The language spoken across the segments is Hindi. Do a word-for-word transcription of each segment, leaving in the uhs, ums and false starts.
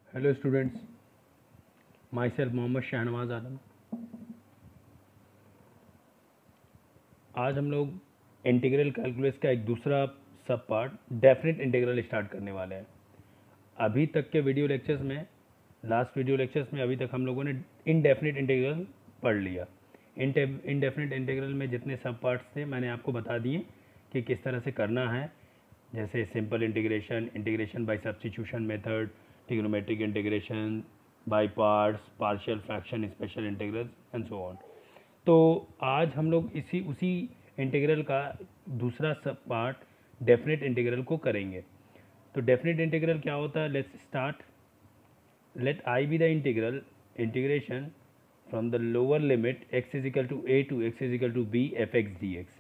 Hello students, myself Mohammad Shahnawaz Alam. आज हम लोग इंटीग्रल कैलकुलस का एक दूसरा सब पार्ट डेफिनेट इंटीग्रल स्टार्ट करने वाले हैं। अभी तक के वीडियो लेक्चर्स में, लास्ट वीडियो लेक्चर्स में अभी तक हम लोगों ने इनडेफिनेट इंटीग्रल पढ़ लिया। इनडेफिनेट इंटीग्रल में जितने सब पार्ट्स थे मैंने आपको बता दिए कि किस तरह से करना है, जैसे simple integration, integration by substitution method, trigonometric integration, by parts, partial fraction, special integral and so on. तो आज हम लोग इसी उसी इंटीग्रल का दूसरा सब पार्ट डेफिनेट इंटीग्रल को करेंगे। तो डेफिनेट इंटीग्रल क्या होता है? Let's start. Let I be the integral integration from the lower limit x is equal to a to x is equal to b f x d x.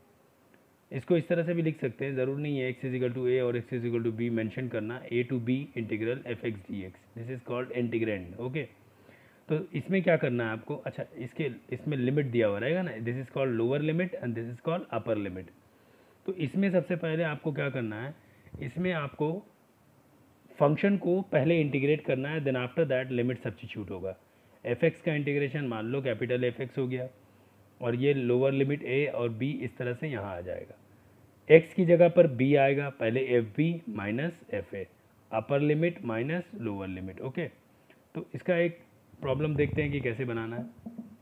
इसको इस तरह से भी लिख सकते हैं, ज़रूर नहीं है x is equal to a और x is equal to b mention करना। A to b integral f x d x, this is called integrand. Okay, तो इसमें क्या करना है आपको? अच्छा, इसके इसमें लिमिट दिया हुआ रहेगा ना, this is called lower limit and this is called upper limit. तो इसमें सबसे पहले आपको क्या करना है, इसमें आपको फंक्शन को पहले इंटीग्रेट करना है, then after that limit substitute होगा। एफ एक्स का इंटीग्रेशन मान लो कैपिटल एफ एक्स हो गया, और ये लोअर लिमिट ए और बी इस तरह से यहाँ आ जाएगा। एक्स की जगह पर बी आएगा, पहले f b minus f a, upper limit minus lower limit. Okay, तो इसका एक प्रॉब्लम देखते हैं कि कैसे बनाना है।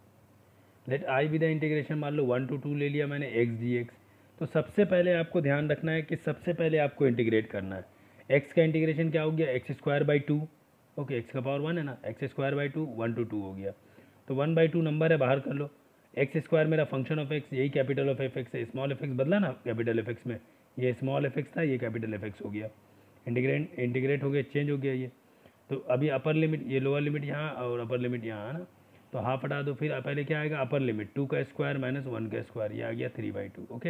Let I be the integration, मान लो वन टू टू ले लिया मैंने एक्स डी एक्स। तो सबसे पहले आपको ध्यान रखना है कि सबसे पहले आपको इंटीग्रेट करना है। एक्स का इंटीग्रेशन क्या हो गया? X square by two. Okay, x का पावर वन है ना, x square by two, one two two हो गया। तो वन बाई टू नंबर है, बाहर कर लो। एक्स स्क्वायर मेरा फंक्शन ऑफ एक्स, यही कैपिटल ऑफ एफ एक्स है। स्मॉल एफ एक्स बदला ना कैपिटल एफ एक्स में, ये स्मॉल एफ एक्स था, ये कैपिटल एफ एक्स हो गया। इंटीग्रेट इंटीग्रेट हो गया, चेंज हो गया ये। तो अभी अपर लिमिट, ये लोअर लिमिट यहाँ और अपर लिमिट यहाँ है ना, तो हाफ हटा दो। फिर पहले क्या आएगा? अपर लिमिट टू का स्क्वायर माइनस वन का स्क्वायर, ये आ गया थ्री बाई टू। ओके,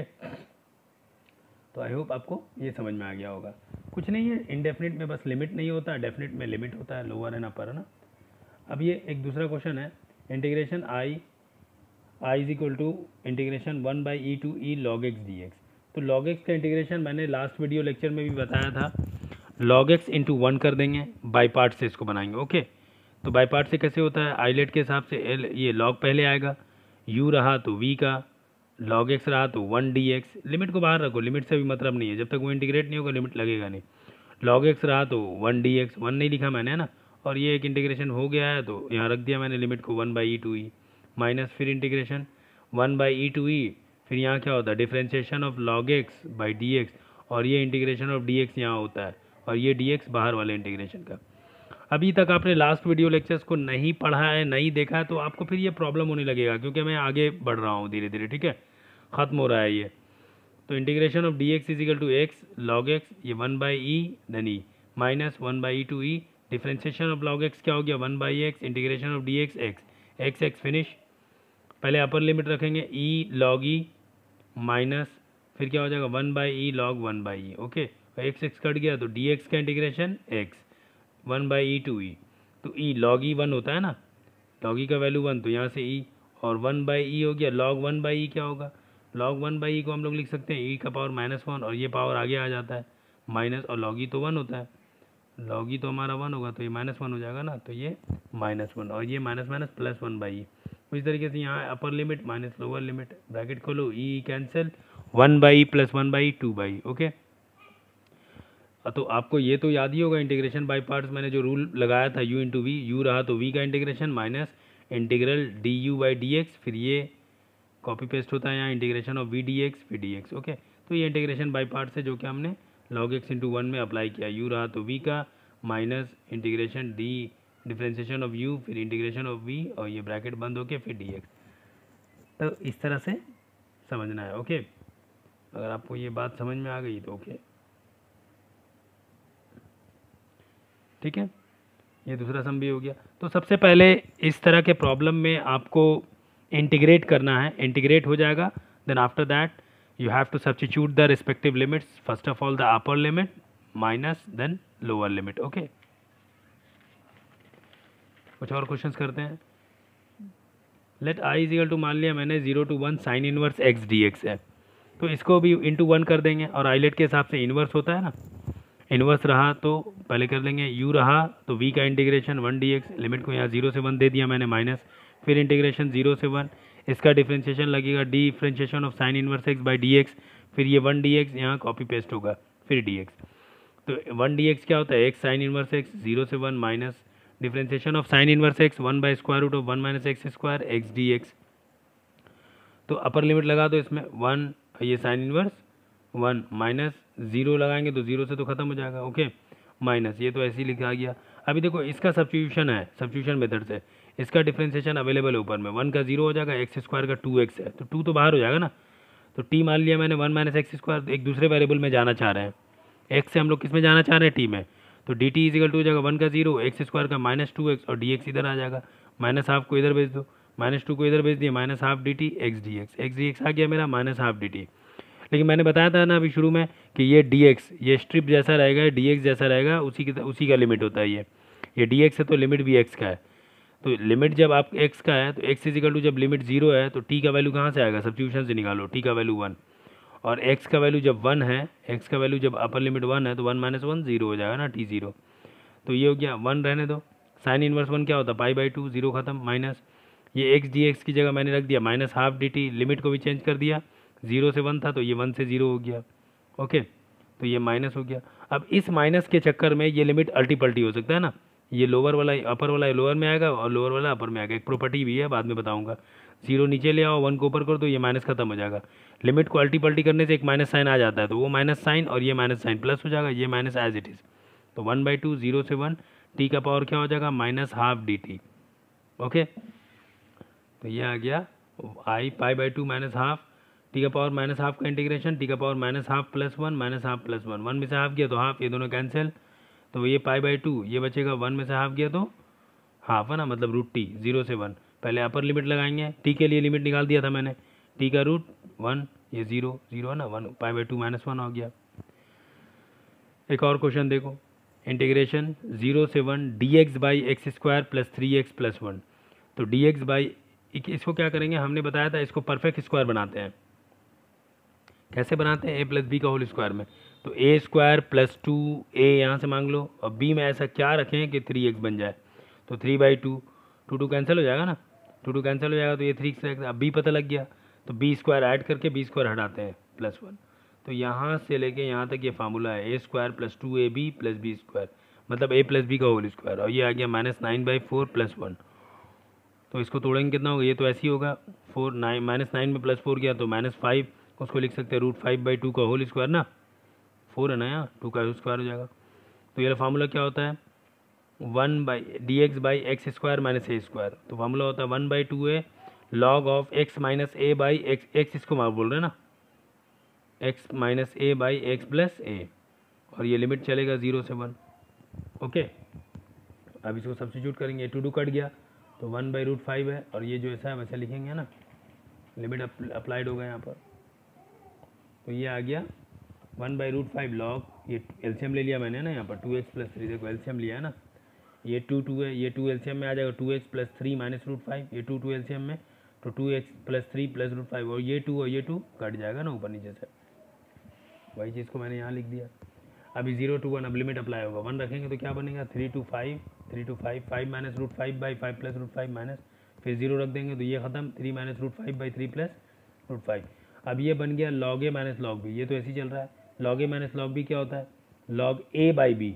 तो आई होप आपको ये समझ में आ गया होगा। कुछ नहीं है, इनडेफिनिट में बस लिमिट नहीं होता, डेफिनिट में लिमिट होता है, लोअर एंड अपर है ना। अब ये एक दूसरा क्वेश्चन है, integration I I is equal to integration one by e to e log x d x. तो लॉग एक्स का इंटीग्रेशन मैंने लास्ट वीडियो लेक्चर में भी बताया था, लॉग एक्स इंटू वन कर देंगे, बाई पार्ट से इसको बनाएंगे। ओके, तो बाई पार्ट से कैसे होता है? आईलेट के हिसाब से एल, ये लॉग पहले आएगा, यू रहा तो वी का, लॉग एक्स रहा तो वन डी एक्स। लिमिट को बाहर रखो, लिमिट से भी मतलब नहीं है, जब तक वो इंटीग्रेट नहीं होगा लिमिट लगेगा नहीं। लॉग एक्स रहा तो वन डी एक्स, वन नहीं लिखा मैंने है ना, और ये एक इंटीग्रेशन हो गया है तो यहाँ रख दिया मैंने लिमिट को one by e to e minus, फिर integration one by e to e, फिर यहाँ क्या होता है? Differentiation of log x by d x, और ये इंटीग्रेशन ऑफ डी एक्स यहाँ होता है, और ये डी एक्स बाहर वाले इंटीग्रेशन का। अभी तक आपने लास्ट वीडियो लेक्चर्स को नहीं पढ़ा है, नहीं देखा है, तो आपको फिर ये प्रॉब्लम होने लगेगा, क्योंकि मैं आगे बढ़ रहा हूँ धीरे धीरे। ठीक है, ख़त्म हो रहा है ये। तो integration of d x is equal to x log x, ये one by e then e minus one by e to e, differentiation of log x क्या हो गया? One by x, integration of d x x, x x finish. पहले अपर लिमिट रखेंगे ई लॉग ई माइनस, फिर क्या हो जाएगा? One by e log one by e. Okay, x x cut गया तो डी एक्स का integration x, one by e to e, तो ई लॉग ई वन होता है ना, लॉग ई का वैल्यू वन, तो यहाँ से ई, और वन बाई ई हो गया लॉग वन बाई ई। क्या होगा? लॉग वन बाई ई को हम लोग लिख सकते हैं ई का पावर माइनस वन, और ये पावर आगे आ जाता है माइनस, और लॉग ई तो वन होता है, लॉग ई तो हमारा वन होगा, तो ये माइनस वन हो जाएगा ना, तो ये माइनस वन, और ये minus minus plus one by e. इस तरीके से यहाँ upper limit minus lower limit, bracket खोलो, e cancel, one by plus one by two by. Okay, तो आपको ये तो याद ही होगा, इंटीग्रेशन बाय पार्ट्स मैंने जो रूल लगाया था, u इंटू वी, यू रहा तो v का integration minus integral d u by d x, फिर ये कॉपी पेस्ट होता है यहाँ integration of v d x फिर डी एक्स। ओके, तो ये इंटीग्रेशन बाय पार्ट्स है जो कि हमने लॉग एक्स इंटू वन में अप्लाई किया, u रहा तो v का minus integration d differentiation of u, फिर इंटीग्रेशन ऑफ v, और ये ब्रैकेट बंद होके फिर डी एक्स। तो इस तरह से समझना है। ओके, अगर आपको ये बात समझ में आ गई तो ओके, ठीक है, ये दूसरा सम भी हो गया। तो सबसे पहले इस तरह के प्रॉब्लम में आपको इंटीग्रेट करना है, इंटीग्रेट हो जाएगा, then after that you have to substitute the respective limits, first of all the upper limit minus then lower limit. Okay, कुछ और क्वेश्चंस करते हैं। Let I is equal to, मान लिया मैंने zero to one sine inverse x d x है, तो इसको भी इंटू वन कर देंगे, और आईलेट के हिसाब से इनवर्स होता है ना, इन्वर्स रहा तो पहले कर लेंगे, यू रहा तो वी का integration one d x, limit को यहाँ जीरो से वन दे दिया मैंने माइनस, फिर इंटीग्रेशन जीरो से वन, इसका डिफ्रेंशिएशन लगेगा differentiation of sine inverse x by d x, फिर ये वन डी एक्स यहाँ कॉपी पेस्ट होगा, फिर डी एक्स। तो वन डी एक्स क्या होता है, x sine inverse x zero से one minus differentiation of sine inverse x one by square root of one minus x square x d x. तो अपर लिमिट लगा दो इसमें वन, ये sine inverse one minus zero लगाएंगे तो जीरो से तो खत्म हो जाएगा, ओके माइनस, ये तो ऐसे ही लिखा गया। अभी देखो इसका सब्स्टिट्यूशन है, सब्स्टिट्यूशन मेथड से इसका डिफ्रेंशिएशन अवेलेबल है ऊपर में, वन का जीरो हो जाएगा, एक्स स्क्वायर का टू एक्स है तो टू तो बाहर हो जाएगा ना, तो टी मान लिया मैंने वन माइनस एक्स स्क्वायर, एक दूसरे वेरिएबल में जाना चाह रहे हैं, एक्स से हम लोग किस में जाना चाह रहे हैं, टी में, तो डी टी इजिकल टू हो जाएगा वन का जीरो, एक्स स्क्वायर का माइनस टू एक्स और डी एक्स इधर आ जाएगा, माइनस हाफ को इधर भेज दो, माइनस टू को इधर भेज दिया, minus half d t x d x, x d x आ गया मेरा माइनस हाफ डी टी। लेकिन मैंने बताया था ना अभी शुरू में कि ये डी एक्स ये स्ट्रिप जैसा रहेगा, डी एक्स जैसा रहेगा, उसी की उसी का लिमिट होता है ये ये डी एक्स है तो लिमिट भी एक्स का है, तो लिमिट जब आप एक्स का है तो एक्स इजिकल टू जब लिमिट जीरो है तो टी का वैल्यू कहाँ से आएगा, सब्स्टिट्यूशन से निकालो, टी का वैल्यू वन, और एक्स का वैल्यू जब वन है, एक्स का वैल्यू जब अपर लिमिट वन है तो वन माइनस वन जीरो हो जाएगा ना, टी जीरो, तो ये हो गया वन रहने दो, साइन इनवर्स वन क्या होता है पाई बाई टू, जीरो खत्म, माइनस ये एक्स डी एक्स की जगह मैंने रख दिया minus half d t, limit को भी चेंज कर दिया, जीरो से वन था तो ये वन से जीरो हो गया, ओके तो ये माइनस हो गया। अब इस माइनस के चक्कर में ये लिमिट अल्टी पल्टी हो सकता है ना, ये लोअर वाला अपर वाला लोअर में आएगा और लोअर वाला अपर में आएगा, एक प्रॉपर्टी भी है बाद में बताऊंगा, जीरो नीचे ले आओ वन को ऊपर करो तो ये माइनस खत्म हो जाएगा, लिमिट को अल्टी पल्टी करने से एक माइनस साइन आ जाता है, तो वो माइनस साइन और ये माइनस साइन प्लस हो जाएगा, ये माइनस एज इट इज़, तो वन बाई टू जीरो से वन, टी का पावर क्या हो जाएगा minus half d t, okay तो ये आ गया I pi by two minus half, t का पावर माइनस हाफ का इंटीग्रेशन, टी का power minus half plus one minus half plus one, one में से हाफ गया तो हाफ, ये दोनों कैंसिल, तो ये पाई बाई टू ये बचेगा, वन में से हाफ गया तो हाफ है ना, मतलब रूट टी जीरो से वन, पहले अपर लिमिट लगाएंगे, टी के लिए लिमिट निकाल दिया था मैंने, टी का रूट वन, ये जीरो जीरो है ना, one pi by two minus one हो गया। एक और क्वेश्चन देखो, इंटीग्रेशन जीरो से one d x by x square plus three x plus one, तो डी एक्स बाई इसको क्या करेंगे, हमने बताया था इसको परफेक्ट स्क्वायर बनाते हैं, कैसे बनाते हैं, ए प्लस बी का होल स्क्वायर में, तो a square plus two a यहाँ से मांग लो और बी में ऐसा क्या रखें कि थ्री एक्स बन जाए, तो three by two, two two cancel हो जाएगा ना, टू टू कैंसिल हो जाएगा तो ये थ्री एक्स, अब बी पता लग गया तो बी स्क्वायर ऐड करके बी स्क्वायर हटाते हैं प्लस वन, तो यहाँ से लेके यहाँ तक ये फार्मूला है a square plus two A b plus B square, मतलब ए प्लस बी का होल स्क्वायर, और ये आ गया minus nine by four plus one, तो इसको तोड़ेंगे कितना होगा, ये तो ऐसे ही होगा, फोर नाइन माइनस नाइन में प्लस फोर गया तो माइनस फाइव, उसको लिख सकते हैं रूट फाइव बाई टू का होल स्क्वायर ना, फोर है ना यहाँ, टू का स्क्वायर हो जाएगा, तो ये फार्मूला क्या होता है, one by d x by x square minus a square, तो फार्मूला होता है one by two a log of x minus a by x, x इसको मार बोल रहे हैं ना, x minus a by x plus a, और ये लिमिट चलेगा जीरो से वन, ओके अब इसको सब्स्टिट्यूट करेंगे, टू टू कट गया तो वन बाई रूट फाइव है, और ये जो ऐसा है वैसे लिखेंगे ना, लिमिट अप्लाइड होगा यहाँ पर, तो ये आ गया one by root five log, ये एलसीएम ले लिया मैंने ना यहाँ पर, टू एक्स प्लस थ्री, देखो एलसीएम लिया है ना, ये टू टू है, ये टू एलसीएम में आ जाएगा, two x plus three minus root five, ये टू टू एलसीएम में तो two x plus three plus root five, और ये टू और ये टू कट जाएगा ना ऊपर नीचे से, वही चीज़ को मैंने यहाँ लिख दिया। अभी जीरो टू वन, अब लिमिट अप्लाई होगा, वन रखेंगे तो क्या बनेगा, three two five, three two five, five minus root five by five plus root five minus, फिर जीरो रख देंगे तो ये खत्म, three minus root five by three plus root five, अब ये बन गया log a minus log b, ये तो ऐसे ही चल रहा है, log a minus log b क्या होता है, log a by b,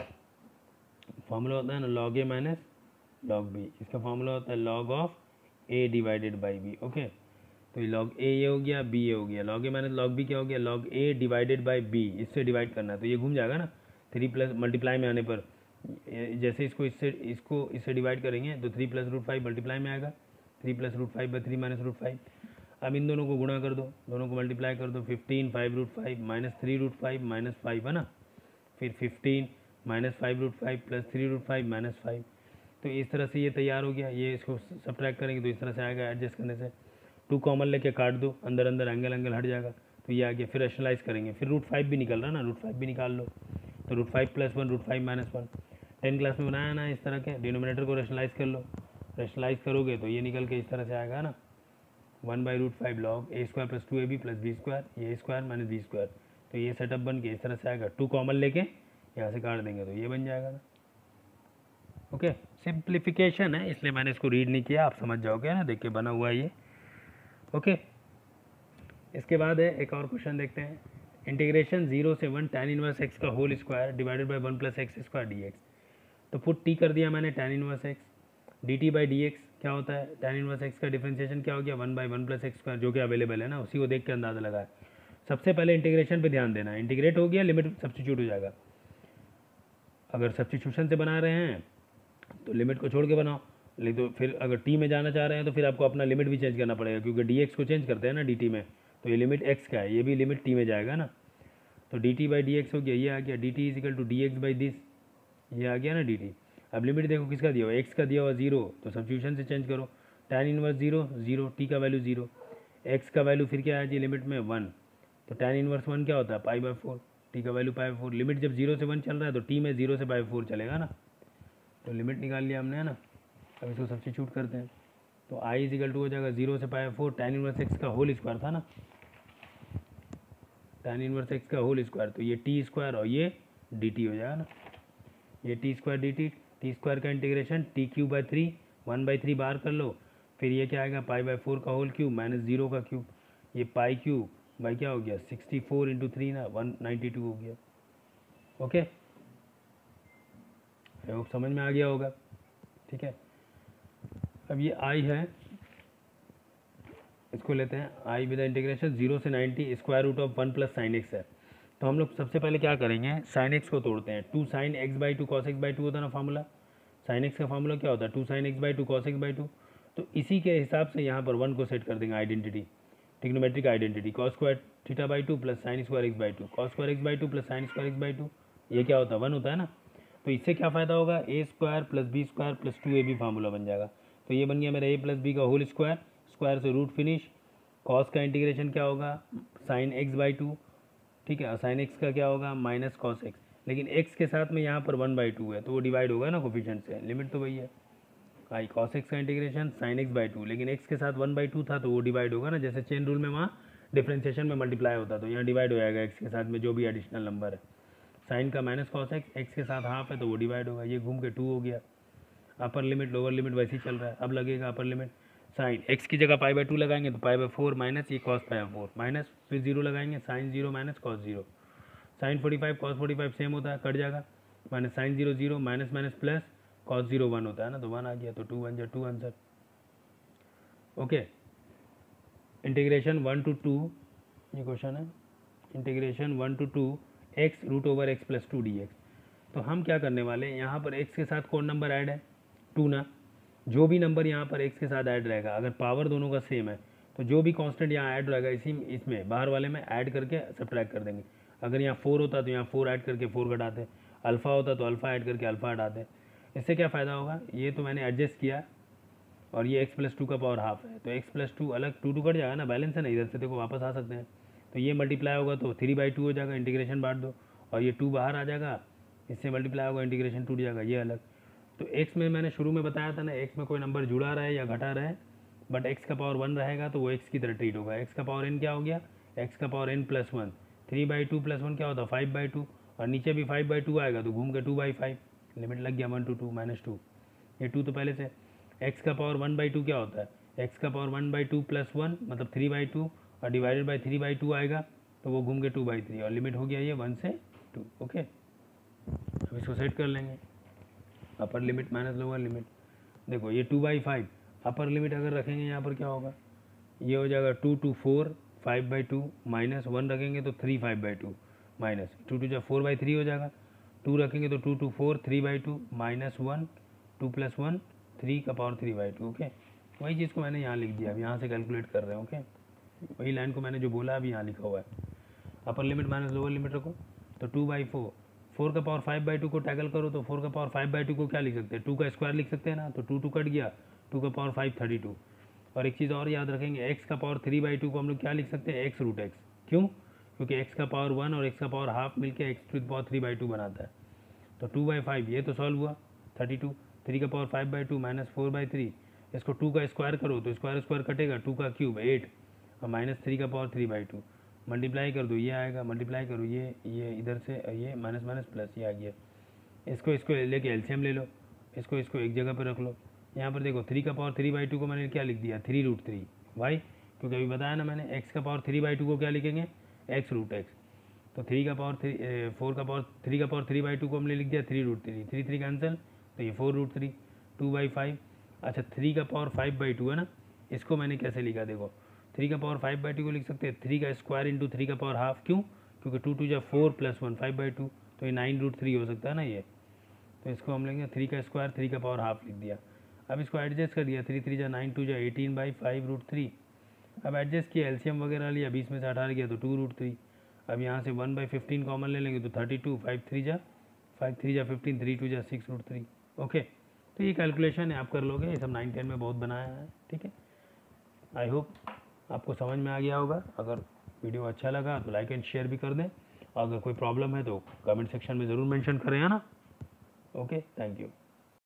formula होता है ना log a minus log b, इसका फॉर्मूला होता है log of a divided by b, okay तो ये लॉग ए ये हो गया, बी ये हो गया, log a minus log b क्या हो गया, log a divided by b, इससे डिवाइड करना है तो ये घूम जाएगा ना, थ्री प्लस मल्टीप्लाई में आने पर, जैसे इसको इससे इसको इससे डिवाइड करेंगे तो three plus root five multiply में आएगा, three plus root five by three minus root five, अब इन दोनों को गुणा कर दो, दोनों को मल्टीप्लाई कर दो, fifteen five root five minus three root five minus five है ना, फिर fifteen minus five root five plus three root five minus five, तो इस तरह से ये तैयार हो गया, ये इसको सब्ट्रैक्ट करेंगे तो इस तरह से आएगा, एडजस्ट करने से टू कॉमन लेके काट दो, अंदर अंदर एंगल एंगल हट जाएगा, तो ये आ गया, फिर रैशनलाइज करेंगे, फिर रूट फाइव भी निकल रहा ना, रूट फाइव भी निकाल लो, तो root five plus one root five minus one, ten class में बनाया ना इस तरह के, डिनोमिनेटर को रैशनलाइज कर लो, रैशनलाइज करोगे तो ये निकल के इस तरह से आएगा ना, one by root five log a square plus two A b plus B square, ये स्क्वायर माइनस बी स्क्वायर, तो ये सेटअप बन के इस तरह से आएगा, टू कॉमन लेके यहाँ से काट देंगे तो ये बन जाएगा ना। ओके, सिंप्लीफिकेशन है इसलिए मैंने इसको रीड नहीं किया, आप समझ जाओगे ना, देख के बना हुआ है ये। ओके, इसके बाद है एक और क्वेश्चन देखते हैं। इंटीग्रेशन जीरो से वन tan इनवर्स एक्स का whole square divided by one plus x square d x. तो पुट टी कर दिया मैंने tan inverse x, d t by d x क्या होता है, tan इनवर्स एक्स का डिफरेंशिएशन क्या हो गया, one by one plus x square, जो कि अवेलेबल है ना, उसी को देख के अंदाजा लगाए। सबसे पहले इंटीग्रेशन पे ध्यान देना है, इंटीग्रेट हो गया, लिमिट सब्स्टिट्यूट हो जाएगा। अगर सब्स्टिट्यूशन से बना रहे हैं तो लिमिट को छोड़ के बनाओ, लेकिन तो फिर अगर टी में जाना चाह रहे हैं तो फिर आपको अपना लिमिट भी चेंज करना पड़ेगा, क्योंकि डी एक्स को चेंज करते हैं ना डी टी में, तो ये लिमिट एक्स का है, ये भी लिमिट टी में जाएगा ना। तो d t by d x हो गया, ये आ गया d t is equal to D x by this, ये आ गया ना डी टी। अब लिमिट देखो किसका दिया हुआ, एक्स का दिया हुआ जीरो, तो सब्स्टिट्यूशन से चेंज करो, tan inverse zero zero, T का वैल्यू जीरो, एक्स का वैल्यू फिर क्या है जी लिमिट में वन, तो tan इनवर्स वन क्या होता है पाई बाई फोर, टी का value pi by four. Limit जब जीरो से वन चल रहा है तो टी में जीरो से पाई बाई फोर चलेगा ना, तो लिमिट निकाल लिया हमने है ना। अब इसको सब्स्टिट्यूट करते हैं तो आई इजिकल टू हो जाएगा जीरो से pi by four, tan inverse x का होल स्क्वायर था ना, tan इनवर्स एक्स का होल स्क्वायर, तो ये टी स्क्वायर और ये डी टी हो जाएगा ना, ये T square D T, T square का integration T cube by three, one by three बाहर कर लो, फिर ये क्या आएगा पाई बाई फोर का होल क्यूब माइनस जीरो का क्यूब, ये पाई क्यूब बाई क्या हो गया सिक्सटी फोर इंटू थ्री ना वन नाइन्टी टू हो गया। ओके, होप समझ में आ गया होगा, ठीक है। अब ये आई है, इसको लेते हैं आई विद इंटीग्रेशन जीरो से ninety square root of one plus sine x है। तो हम लोग सबसे पहले क्या करेंगे, साइन एक्स को तोड़ते हैं, two sine x by two cos x by two होता है ना फार्मूला, साइन एक्स का फार्मूला क्या होता है two sine x by two cos x by two. तो इसी के हिसाब से यहाँ पर वन को सेट कर देंगे identity, trigonometric identity, cos square theta by two plus sine square x by two, cos square x by two plus sine square x by two, ये क्या होता है वन होता है ना। तो इससे क्या फ़ायदा होगा, A square plus B square plus two A B formula बन जाएगा। तो ये बन गया मेरा ए प्लस बी का होल स्क्वायर, स्क्वायर से रूट फिनिश, कॉस का इंटीग्रेशन क्या होगा साइन एक्स बाई टू, ठीक है, साइन एक्स का क्या होगा माइनस कॉस एक्स, लेकिन एक्स के साथ में यहाँ पर वन बाई टू है तो वो डिवाइड होगा ना कोफिशिएंट से, लिमिट तो वही है आई कॉस एक्स का integration sine x by two, लेकिन एक्स के साथ वन बाई टू था तो वो डिवाइड होगा ना, जैसे चेन रूल में वहाँ डिफ्रेंशिएशन में मल्टीप्लाई होता तो यहाँ डिवाइड हो जाएगा एक्स के साथ में जो भी एडिशनल नंबर है, साइन का माइनस कॉस एक्स, एक्स के साथ हाफ है तो वो डिवाइड होगा, ये घूम के टू हो गया। अपर लिमिट लोअर लिमिट वैसे ही चल रहा है, अब लगेगा अपर लिमिट, साइन एक्स की जगह पाई बाई टू लगाएंगे तो पाई बाई फोर माइनस ये cos pi by four minus, फिर जीरो लगाएंगे sine zero minus cos zero, sine forty five cos forty five same होता है कट जाएगा, minus sine zero zero minus minus plus cos zero one होता है ना, तो वन आ गया, तो टू वन जा two answer. Okay, integration one two two, ये क्वेश्चन है, integration one two two x root over x plus two D x. तो हम क्या करने वाले हैं, यहाँ पर एक्स के साथ कौन नंबर ऐड है टू ना, जो भी नंबर यहाँ पर एक्स के साथ ऐड रहेगा, अगर पावर दोनों का सेम है तो जो भी कांस्टेंट यहाँ ऐड रहेगा इसी इसमें बाहर वाले में ऐड करके सब्ट्रैक्ट कर देंगे। अगर यहाँ फोर होता तो यहाँ फोर ऐड करके फोर घटाते, अल्फ़ा होता तो अल्फ़ा ऐड करके अल्फ़ा हटाते। इससे क्या फ़ायदा होगा, ये तो मैंने एडजस्ट किया और ये एक्स प्लस टू का पावर हाफ है तो एक्स प्लस टू अलग टू टू कट जाएगा ना, बैलेंस है ना, इधर से देखो वापस आ सकते हैं, तो ये मल्टीप्लाई होगा तो थ्री बाई टू हो जाएगा, इंटीग्रेशन बांट दो और ये टू बाहर आ जाएगा, इससे मल्टीप्लाई होगा इंटीग्रेशन टूट जाएगा ये अलग। तो एक्स में मैंने शुरू में बताया था ना, एक्स में कोई नंबर जुड़ा रहा है या घटा रहा है, बट एक्स का पावर वन रहेगा तो वो एक्स की तरह ट्रीट होगा। एक्स का पावर एन क्या हो गया, एक्स का power N plus one, three by two plus one क्या होता है फाइव बाई टू, और नीचे भी फाइव बाई टू आएगा तो घूम के टू बाई फाइव, लिमिट लग गया one two two minus two, ये टू तो पहले से। एक्स का पावर वन बाई टू क्या होता है, एक्स का power one by two plus one मतलब थ्री बाई टू और divided by three by two आएगा तो वो घूम के टू बाई थ्री और लिमिट हो गया ये वन से टू। ओके, अब इसको सेट कर लेंगे, upper limit minus lower limit, देखो ये two by five, upper limit अगर रखेंगे यहाँ पर क्या होगा, ये हो जाएगा two two four five by two minus one रखेंगे तो three five by two minus two two जब फोर बाई थ्री हो जाएगा, टू रखेंगे तो two two four three by two minus one two plus one three का power three by two. Okay, वही चीज़ को मैंने यहाँ लिख दिया, अब यहाँ से कैलकुलेट कर रहे हैं। ओके, वही लाइन को मैंने जो बोला अभी यहाँ लिखा हुआ है, upper limit minus lower limit रखो तो टू बाई फोर, फोर का पावर फाइव बाई टू को टैकल करो तो फोर का पावर फाइव बाई टू को क्या लिख सकते हैं, टू का स्क्वायर लिख सकते हैं ना, तो टू टू कट गया, टू का पावर फाइव थर्टी टू। और एक चीज़ और याद रखेंगे, एक्स का पावर थ्री बाई टू को हम लोग क्या लिख सकते हैं, एक्स रूट एक्स, क्यों, क्योंकि एक्स का पावर वन और एक्स का पावर हाफ मिलकर x to the power three by two बनाता है। तो टू बाई फाइव ये तो सॉल्व हुआ थर्टी टू, थ्री का power five by two minus four by three, इसको टू का स्क्वायर करो तो स्क्वायर स्क्वायर कटेगा, टू का क्यूब एट और माइनस थ्री का power three by two, multiply कर दो, ये आएगा, मल्टीप्लाई करो ये ये इधर से ये माइनस माइनस प्लस, ये आ गया। इसको इसको लेके एलसीएम ले लो, इसको इसको एक जगह पर रख लो। यहाँ पर देखो थ्री का पावर थ्री बाई टू को मैंने क्या लिख दिया, थ्री रूट थ्री वाई, क्योंकि अभी बताया ना मैंने एक्स का पावर थ्री बाई टू को क्या लिखेंगे, एक्स रूट एक्स। तो थ्री का पावर थ्री फोर का पावर थ्री का पावर थ्री बाई टू को हमने लिख दिया three root three, three three cancel, तो ये four root three, two by five. अच्छा थ्री का पावर फाइव बाई टू है ना, इसको मैंने कैसे लिखा देखो, थ्री का पावर फाइव बाई टू को लिख सकते हैं थ्री का स्क्वायर इंटू थ्री का पावर हाफ, क्यों, क्योंकि टू टू जा four plus one five by two, तो ये नाइन रूट थ्री हो सकता है ना ये। तो इसको हम लेंगे थ्री का स्क्वायर थ्री का पावर हाफ लिख दिया। अब इसको एडजस्ट कर दिया, थ्री थ्री जा नाइन, टू जा eighteen by five root three. अब एडजस्ट किया, एलसीएम वगैरह लिया, बीस में से अठारह किया तो टू रूट थ्री। अब यहाँ से वन बाई फिफ्टीन कॉमन ले लेंगे तो थर्टी टू, फाइव थ्री जा फाइव थ्री जा फिफ्टीन, थ्री टू जा सिक्स रूट थ्री। ओके, तो ये कैलकुलेशन है, आप कर लोगे, ये सब नाइन टेन में बहुत बनाया है, ठीक है। आई होप आपको समझ में आ गया होगा। अगर वीडियो अच्छा लगा तो लाइक एंड शेयर भी कर दें, और अगर कोई प्रॉब्लम है तो कमेंट सेक्शन में ज़रूर मेंशन करें, है ना। Okay, thank you.